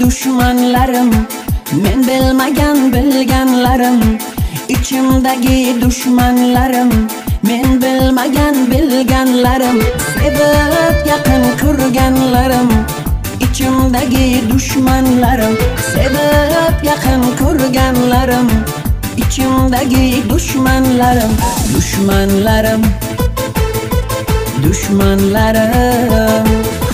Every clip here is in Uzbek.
düşmanlarım, men bilmagan bilganlarim. İçimdagi düşmanlarım, men bilmagan bilganlarim. Sevib yaqin ko'rganlarim, İçimdagi düşmanlarım, sevib yaqin ko'rganlarim. İçimdagi düşmanlarım, düşmanlarım, düşmanlarım.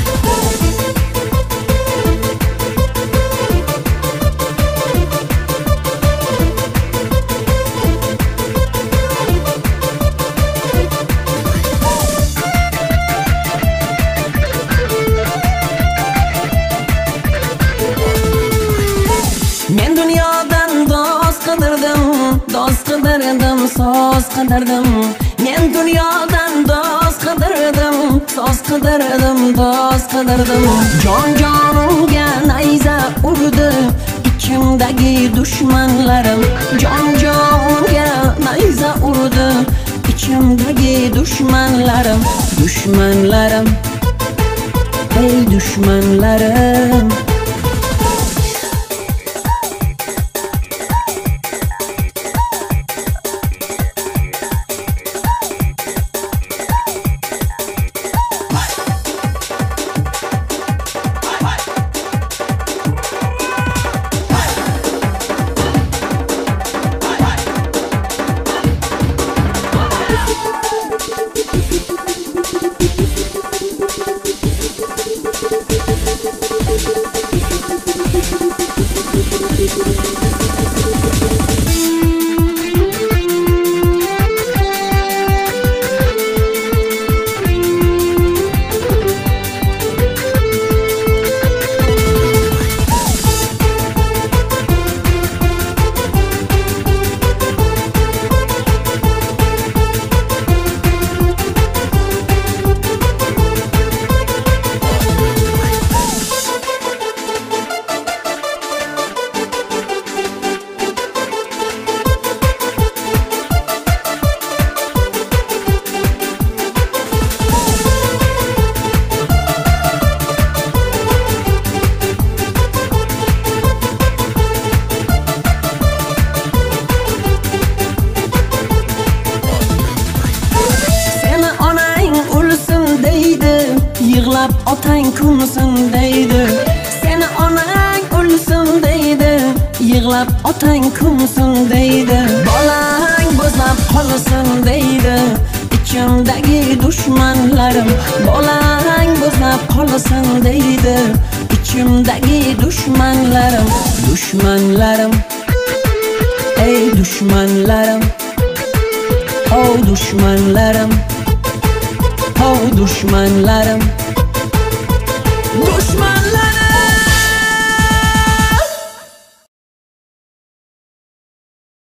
Men dunyodan do'st qidirdim, do'st qidirdim, so'z qidirdim. Men dunyodan do'st qidirdim, so'z qidirdim, do'st qidirdim. Jonimga nayza urdi ichimdagi dushmanlarim. Jonimga nayza urdi ichimdagi dushmanlarim, dushmanlarim, ey dushmanlarim. Yig'lab otang kunsin deydi. Seni onang o'lsin deydi. Yig'lab otang kunsin deydi. Bolang bo'zlab qolsin deydi. İçimdagi dushmanlarim, bolang bo'zlab qolsin deydi. İçimdagi dushmanlarim, dushmanlarim, ey dushmanlarim, oh dushmanlarim, oh dushmanlarim, dushman.